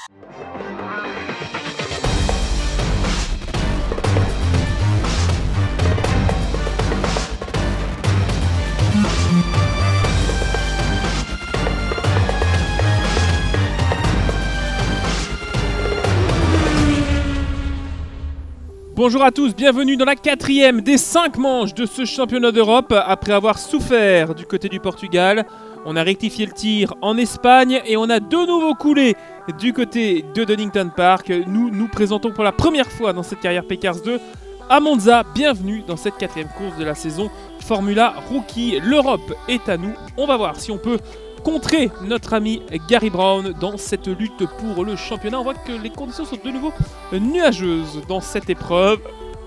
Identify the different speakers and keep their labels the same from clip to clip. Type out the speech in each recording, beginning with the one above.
Speaker 1: Bonjour à tous, bienvenue dans la 4e des 5 manches de ce championnat d'Europe. Après avoir souffert du côté du Portugal, on a rectifié le tir en Espagne et on a de nouveau coulé du côté de Donington Park. Nous nous présentons pour la première fois dans cette carrière P-Cars 2 à Monza. Bienvenue dans cette 4e course de la saison Formula Rookie. L'Europe est à nous. On va voir si on peut contrer notre ami Gary Brown dans cette lutte pour le championnat. On voit que les conditions sont de nouveau nuageuses dans cette épreuve.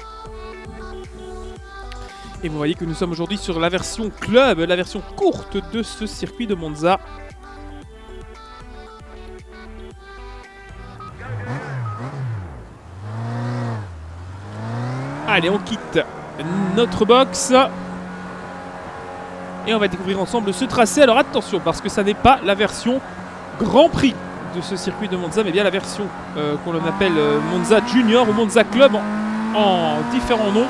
Speaker 1: Et vous voyez que nous sommes aujourd'hui sur la version club, la version courte de ce circuit de Monza. Allez, on quitte notre box. Et on va découvrir ensemble ce tracé. Alors attention, parce que ça n'est pas la version Grand Prix de ce circuit de Monza, mais bien la version qu'on appelle Monza Junior ou Monza Club en différents noms.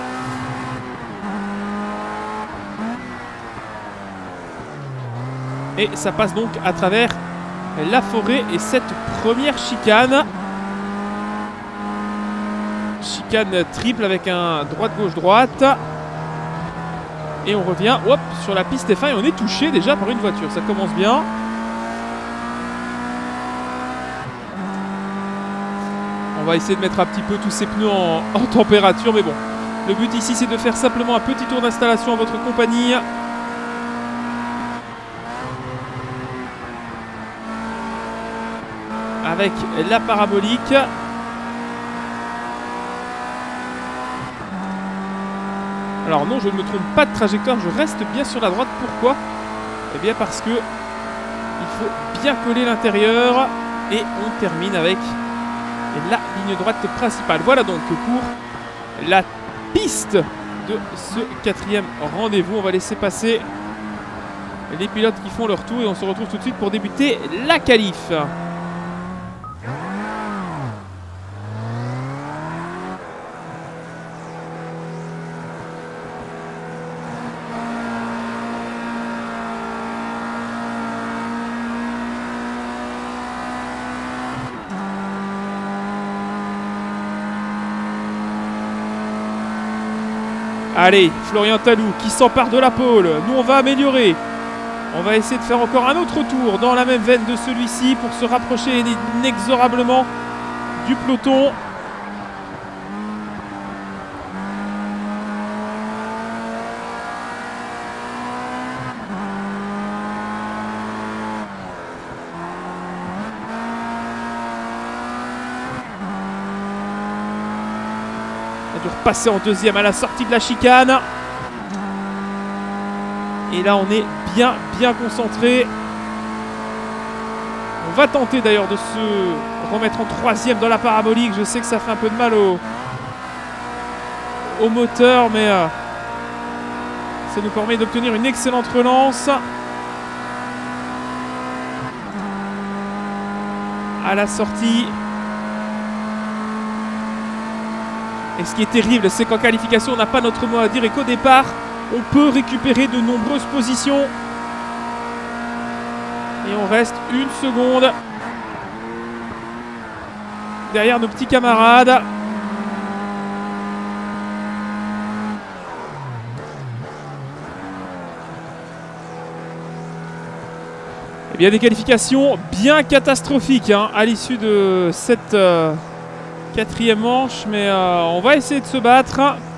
Speaker 1: Et ça passe donc à travers la forêt et cette première chicane. Chicane triple avec un droite-gauche-droite. Et on revient hop, sur la piste F1 et on est touché déjà par une voiture. Ça commence bien. On va essayer de mettre un petit peu tous ces pneus en température. Mais bon, le but ici c'est de faire simplement un petit tour d'installation à votre compagnie. Avec la parabolique. Alors non, je ne me trompe pas de trajectoire, je reste bien sur la droite. Pourquoi? Eh bien parce que il faut bien coller l'intérieur et on termine avec la ligne droite principale. Voilà donc pour la piste de ce 4e rendez-vous. On va laisser passer les pilotes qui font leur tour et on se retrouve tout de suite pour débuter la qualif. Allez, Florian Talou qui s'empare de la pole. Nous, on va améliorer. On va essayer de faire encore un autre tour dans la même veine de celui-ci pour se rapprocher inexorablement du peloton. De repasser en deuxième à la sortie de la chicane. Et là on est bien concentré. On va tenter d'ailleurs de se remettre en 3e dans la parabolique. Je sais que ça fait un peu de mal au moteur, mais ça nous permet d'obtenir une excellente relance. À la sortie. Et ce qui est terrible, c'est qu'en qualification, on n'a pas notre mot à dire et qu'au départ, on peut récupérer de nombreuses positions. Et on reste 1 seconde derrière nos petits camarades. Et bien des qualifications bien catastrophiques à l'issue de cette 4e manche, mais on va essayer de se battre.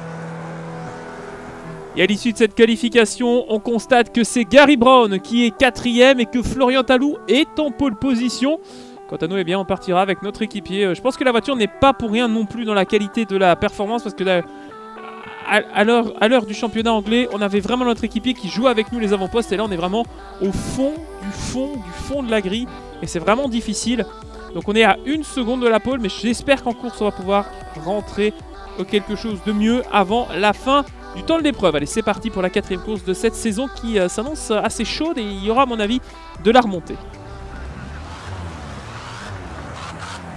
Speaker 1: Et à l'issue de cette qualification, on constate que c'est Gary Brown qui est 4e et que Florian Talou est en pole position. Quant à nous, eh bien, on partira avec notre équipier. Je pense que la voiture n'est pas pour rien non plus dans la qualité de la performance, parce que à l'heure du championnat anglais, on avait vraiment notre équipier qui jouait avec nous les avant-postes, et là on est vraiment au fond de la grille, et c'est vraiment difficile. Donc on est à 1 seconde de la pole, mais j'espère qu'en course on va pouvoir rentrer quelque chose de mieux avant la fin du temps de l'épreuve. Allez, c'est parti pour la 4e course de cette saison qui s'annonce assez chaude, et il y aura à mon avis de la remontée.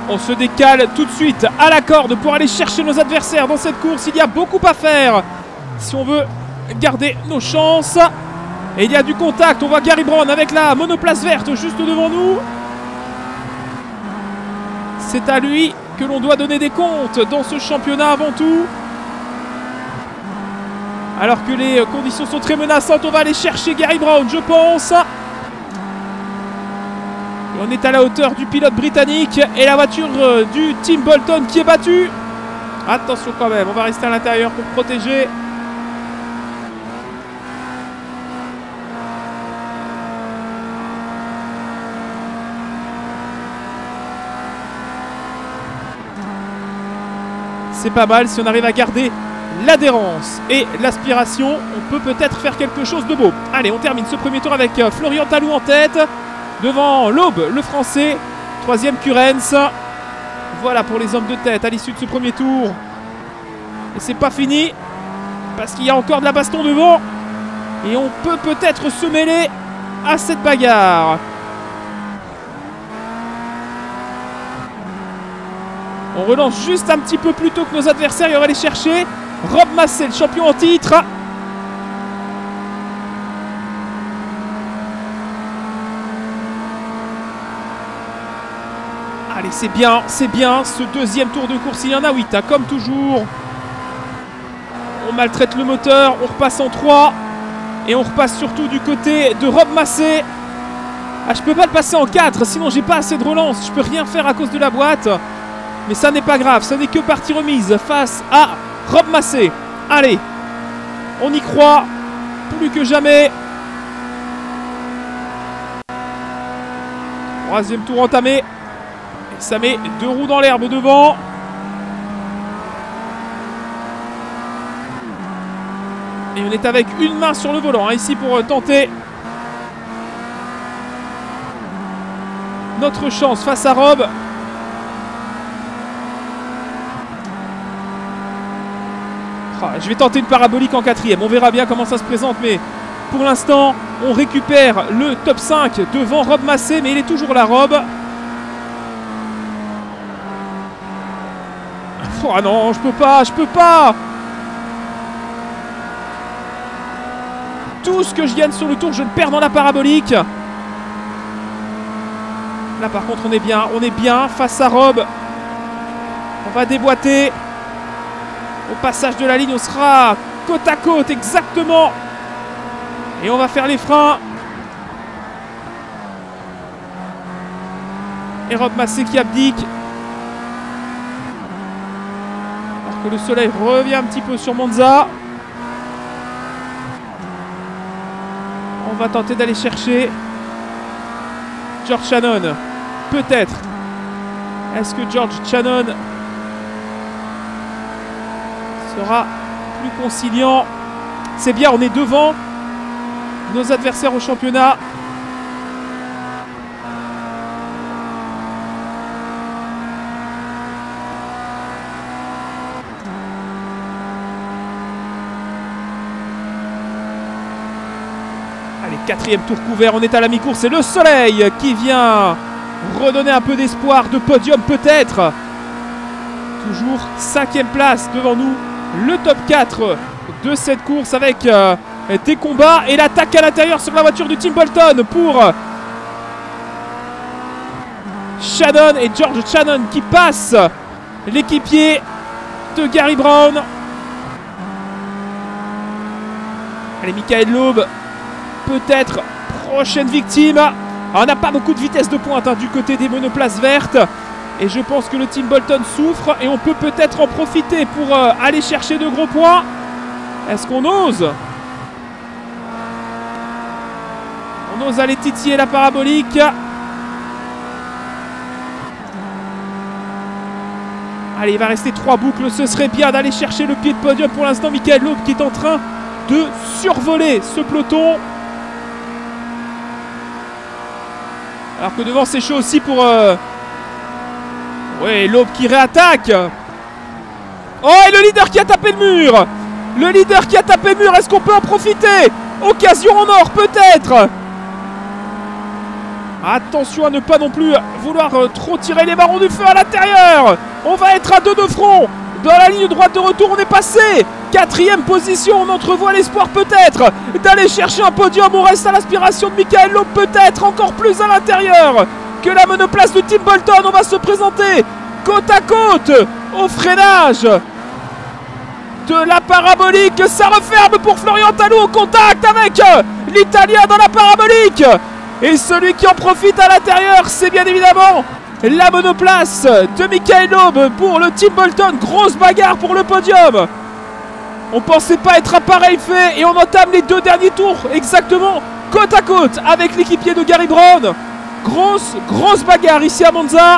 Speaker 1: On se décale tout de suite à la corde pour aller chercher nos adversaires dans cette course. Il y a beaucoup à faire si on veut garder nos chances. Et il y a du contact. On voit Gary Brown avec la monoplace verte juste devant nous. C'est à lui que l'on doit donner des comptes dans ce championnat avant tout. Alors que les conditions sont très menaçantes, on va aller chercher Gary Brown, je pense. Et on est à la hauteur du pilote britannique et la voiture du Team Bolton qui est battue. Attention quand même, on va rester à l'intérieur pour protéger. C'est pas mal si on arrive à garder l'adhérence et l'aspiration. On peut peut-être faire quelque chose de beau. Allez, on termine ce premier tour avec Florian Talou en tête. Devant l'Aube, le français. Troisième Currens. Voilà pour les hommes de tête à l'issue de ce premier tour. Et c'est pas fini. Parce qu'il y a encore de la baston devant. Et on peut peut-être se mêler à cette bagarre. On relance juste un petit peu plus tôt que nos adversaires et on va aller chercher Rob Massey, le champion en titre. Allez, c'est bien, ce deuxième tour de course, il y en a 8, hein, comme toujours. On maltraite le moteur, on repasse en 3. Et on repasse surtout du côté de Rob Massey. Ah, je peux pas le passer en 4, sinon j'ai pas assez de relance. Je peux rien faire à cause de la boîte. Mais ça n'est pas grave, ça n'est que partie remise face à Rob Massey. Allez, on y croit plus que jamais. Troisième tour entamé. Et ça met 2 roues dans l'herbe devant. Et on est avec une main sur le volant, hein, ici pour tenter notre chance face à Rob. Je vais tenter une parabolique en 4e. On verra bien comment ça se présente. Mais pour l'instant, on récupère le top 5 devant Rob Massey. Mais il est toujours là, Rob. Oh non, je peux pas. Tout ce que je gagne sur le tour, je le perds dans la parabolique. Là, par contre, on est bien face à Rob. On va déboîter. Au passage de la ligne, on sera côte à côte, exactement. Et on va faire les freins. Et Rob Massey qui abdique. Alors que le soleil revient un petit peu sur Monza. On va tenter d'aller chercher George Shannon. Peut-être. Est-ce que George Shannon sera plus conciliant? C'est bien, on est devant nos adversaires au championnat. Allez, 4e tour couvert, on est à la mi-course. C'est le soleil qui vient redonner un peu d'espoir de podium peut-être. Toujours 5e place devant nous. Le top 4 de cette course avec des combats et l'attaque à l'intérieur sur la voiture du Team Bolton pour Shannon et George Shannon qui passe l'équipier de Gary Brown. Allez, Michael Loeb, peut-être prochaine victime. Alors, on n'a pas beaucoup de vitesse de pointe, hein, du côté des monoplaces vertes. Et je pense que le Team Bolton souffre et on peut peut-être en profiter pour aller chercher de gros points. Est-ce qu'on ose? On ose aller titiller la parabolique. Allez, il va rester 3 boucles. Ce serait bien d'aller chercher le pied de podium. Pour l'instant, Michael Loeb qui est en train de survoler ce peloton. Alors que devant, c'est chaud aussi pour... Ouais, Loeb qui réattaque. Oh, et le leader qui a tapé le mur. Le leader qui a tapé le mur, est-ce qu'on peut en profiter? Occasion en or, peut-être. Attention à ne pas non plus vouloir trop tirer les ballons du feu à l'intérieur. On va être à 2 de front. Dans la ligne droite de retour, on est passé. 4e position, on entrevoit l'espoir peut-être d'aller chercher un podium. On reste à l'aspiration de Michael Laub, peut-être encore plus à l'intérieur que la monoplace de Tim Bolton. On va se présenter côte à côte au freinage de la parabolique. Ça referme pour Florian Tallou au contact avec l'Italien dans la parabolique. Et celui qui en profite à l'intérieur, c'est bien évidemment la monoplace de Michael Laub pour le Tim Bolton. Grosse bagarre pour le podium. On pensait pas être à pareil fait et on entame les 2 derniers tours exactement côte à côte avec l'équipier de Gary Brown. Grosse bagarre ici à Monza.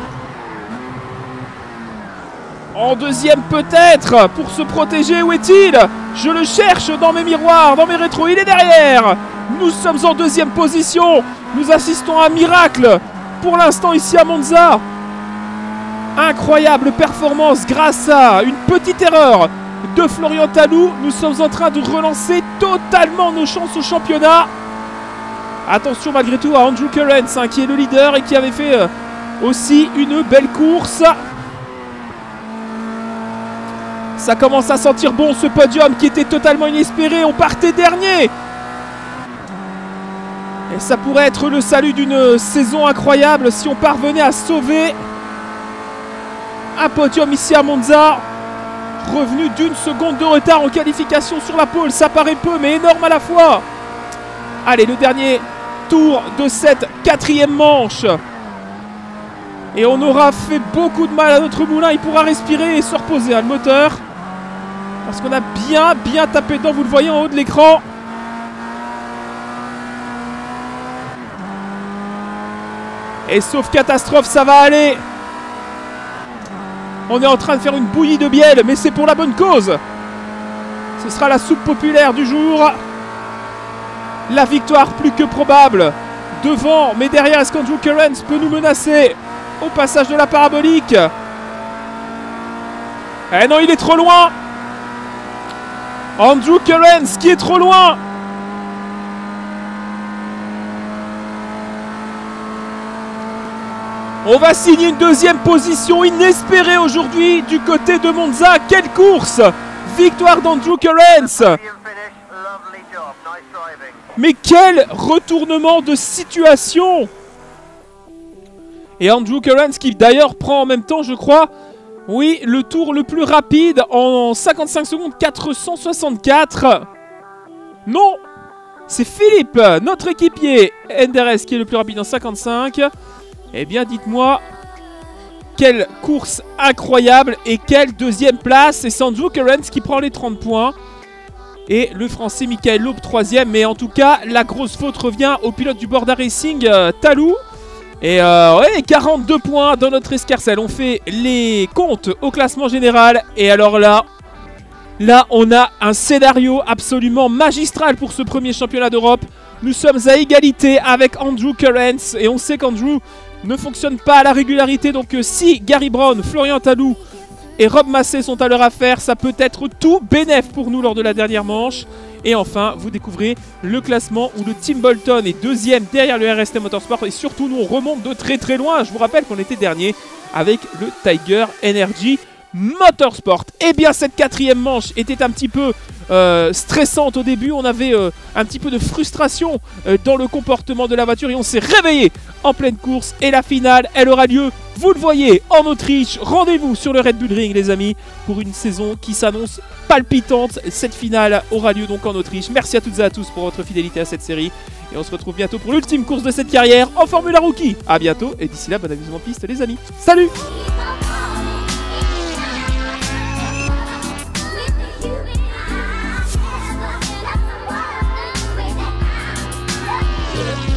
Speaker 1: En deuxième peut-être pour se protéger. Où est-il? Je le cherche dans mes miroirs, dans mes rétros. Il est derrière. Nous sommes en 2e position. Nous assistons à un miracle pour l'instant ici à Monza. Incroyable performance grâce à une petite erreur de Florian Tallou. Nous sommes en train de relancer totalement nos chances au championnat. Attention malgré tout à Andrew Currens qui est le leader et qui avait fait aussi une belle course. Ça commence à sentir bon ce podium qui était totalement inespéré. On partait dernier. Et ça pourrait être le salut d'une saison incroyable si on parvenait à sauver un podium ici à Monza. Revenu d'1 seconde de retard en qualification sur la pole. Ça paraît peu mais énorme à la fois. Allez, le dernier tour de cette 4e manche. Et on aura fait beaucoup de mal à notre moulin. Il pourra respirer et se reposer le moteur. Parce qu'on a bien tapé dedans. Vous le voyez en haut de l'écran. Et sauf catastrophe, ça va aller. On est en train de faire une bouillie de bielle, mais c'est pour la bonne cause. Ce sera la soupe populaire du jour. La victoire plus que probable. Devant, mais derrière, est-ce qu'Andrew Currens peut nous menacer au passage de la parabolique? Eh non, il est trop loin. Andrew Currens qui est trop loin. On va signer une 2e position inespérée aujourd'hui du côté de Monza. Quelle course! Victoire d'Andrew Currens. Mais quel retournement de situation! Et Andrew Currens qui d'ailleurs prend en même temps, je crois, oui, le tour le plus rapide en 55 secondes 464. Non! C'est Philippe, notre équipier NDRS qui est le plus rapide en 55. Eh bien, dites-moi, quelle course incroyable et quelle 2e place. Et c'est Andrew Currens qui prend les 30 points. Et le français Michael Laub 3e. Mais en tout cas, la grosse faute revient au pilote du Borda Racing, Tallou. Et ouais, 42 points dans notre escarcelle. On fait les comptes au classement général. Et alors là, on a un scénario absolument magistral pour ce premier championnat d'Europe. Nous sommes à égalité avec Andrew Currens. Et on sait qu'Andrew ne fonctionne pas à la régularité. Donc si Gary Brown, Florian Tallou et Rob Massé sont à leur affaire, ça peut être tout bénef pour nous lors de la dernière manche. Et enfin, vous découvrez le classement où le Tim Bolton est 2e derrière le RST Motorsport. Et surtout, nous on remonte de très loin. Je vous rappelle qu'on était dernier avec le Tiger Energy Motorsport. Et bien cette 4e manche était un petit peu stressante au début. On avait un petit peu de frustration dans le comportement de la voiture et on s'est réveillé en pleine course. Et la finale, elle aura lieu, vous le voyez, en Autriche. Rendez-vous sur le Red Bull Ring les amis pour une saison qui s'annonce palpitante. Cette finale aura lieu donc en Autriche. Merci à toutes et à tous pour votre fidélité à cette série. Et on se retrouve bientôt pour l'ultime course de cette carrière en Formula Rookie. A bientôt et d'ici là, bon amusement en piste les amis. Salut!
Speaker 2: Yeah.